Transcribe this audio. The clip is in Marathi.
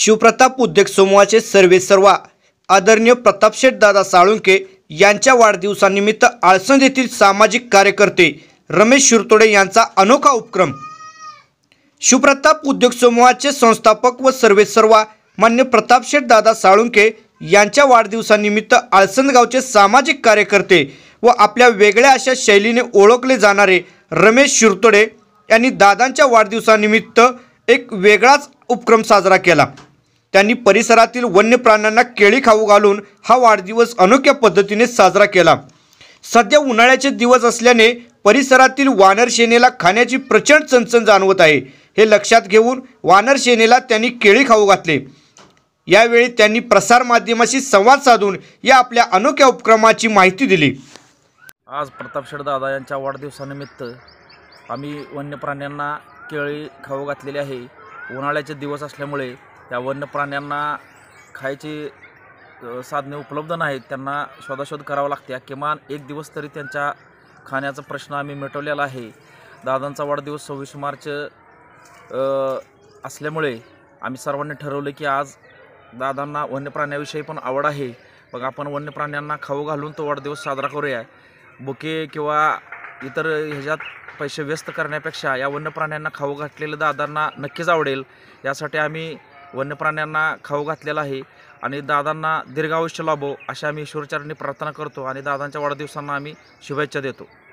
शिवप्रताप उद्योग समूहाचे सर्वेसर्वा आदरणीय प्रतापशेठ दादा साळुंखे यांच्या वाढदिवसानिमित्त आळसंद येथील सामाजिक कार्यकर्ते रमेश शिरतोडे यांचा अनोखा उपक्रम। शिवप्रताप उद्योग समूहाचे संस्थापक व सर्वेसर्वा मान्य प्रतापशेठ दादा साळुंखे यांच्या वाढदिवसानिमित्त आळसंद गावचे सामाजिक कार्यकर्ते व आपल्या वेगळ्या अशा शैलीने ओळखले जाणारे रमेश शिरतोडे यांनी दादांच्या वाढदिवसानिमित्त एक वेगळाच उपक्रम साजरा केला। त्यांनी परिसरातील वन्य प्राण्यांना केळी खाऊ घालून हा वाढदिवस अनोख्या पद्धतीने साजरा केला। सध्या उन्हाळ्याचे दिवस असल्याने परिसरातील वानर सेनेला खाण्याची प्रचंड चणचण जाणवत आहे। हे लक्षात घेऊन वानर सेनेला त्यांनी केळी खाऊ घातले। यावेळी त्यांनी प्रसार माध्यमाशी संवाद साधून या आपल्या अनोख्या उपक्रमाची माहिती दिली। आज प्रतापशेठ दादा यांच्या वाढदिवसानिमित्त आम्ही वन्य प्राण्यांना केळी खाऊ घातलेली आहे। उन्हाळ्याचे दिवस असल्यामुळे त्या वन्य प्राण्यांना खायची साधने उपलब्ध नाहीत, त्यांना शोधाशोध करावं लागते। किमान एक दिवस तरी त्यांच्या खाण्याचा प्रश्न आम्ही मिटवलेला आहे। दादांचा वाढदिवस 26 मार्च असल्यामुळे आम्ही सर्वांनी ठरवले की आज दादांना वन्य प्राण्याविषयी पण आवड आहे, मग आपण वन्य प्राण्यांना खाऊ घालून तो वाढदिवस साजरा करूया। बुके किंवा इतर ह्याच्यात पैसे व्यस्त करण्यापेक्षा या वन्य प्राण्यांना खाऊ घातलेलं दादांना नक्कीच आवडेल, यासाठी आम्ही वन्य प्राण्यांना खाऊ घातलेला आहे। आणि दादांना दीर्घायुष्य लाभो अशी आम्ही ईश्वरचरणी प्रार्थना करतो आणि दादांच्या वाढदिवसांना आम्ही शुभेच्छा देतो।